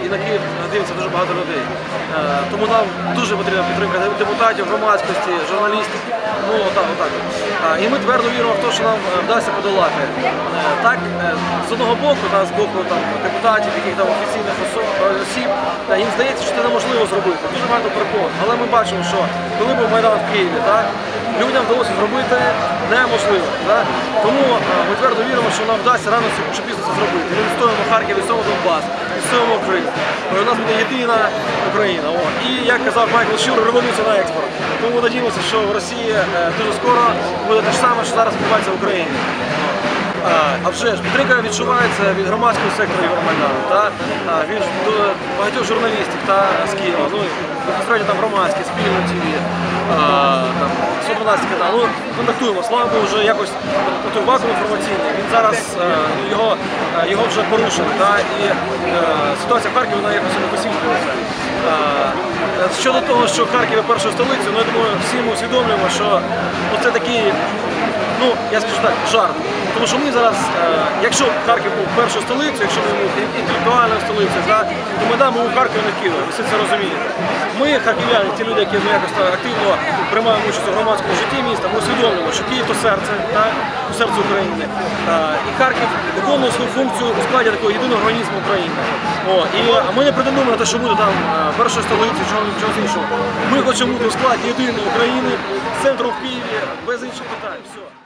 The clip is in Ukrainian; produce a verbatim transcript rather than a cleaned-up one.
і на Київ дивиться дуже багато людей. Тому нам дуже потрібна підтримка депутатів, громадськості, журналістів. Ну, отак, отак. І ми твердо віримо в те, що нам вдасться подолати. Так, з одного боку, та, з боку там, депутатів, яких там офіційних осіб, їм здається, що це неможливо зробити. Дуже багато перепон. Але ми бачимо, що коли був Майдан в Києві, так, людям вдалося зробити неможливо. Так? Тому ми твердо віримо, що нам вдасться рано чи пізно це зробити. Ми відстоюємо Харків, відстоюємо Донбас, відстоюємо Україну. У нас буде єдина Україна. О. І, як казав Майкл Щур, революція на експорт. Тому ми надіємося, що в Росії дуже скоро буде те ж саме, що зараз відбувається в Україні. А вже ж підтримка відчувається від громадського сектору Євромайдану, та, від багатьох журналістів та з Києва, ну, безпосередньо там громадські, спільно ТВ, сто дванадцять канал. Ну, контактуємо, слава Богу, вже якось той вакуум інформаційний, він зараз, його, його вже порушили, та, і ситуація в Харкові, вона якось не посвітлюється. Щодо того, що Харків є першою столицею, ну, я думаю, всі ми усвідомлюємо, що ну, це такий, ну, я скажу так, жарт. Тому що ми зараз, якщо Харків був першою столицею, якщо ми був інтелектуальною столицею, то Майдан був у Харкові, не в Києві, ви всі це розумієте. Ми, харків'яни, ті люди, які якось активно приймаємо участь у громадському житті міста, ми усвідомлюємо, що Київ – то серце, так, серце України. І Харків виконує свою функцію у складі такого єдиного організму України. О, і ми не претендуємо на те, що буде там першою столицею, чогось іншого. Ми хочемо бути у складі єдиної України, з центром в Києві, без інших питань. Все.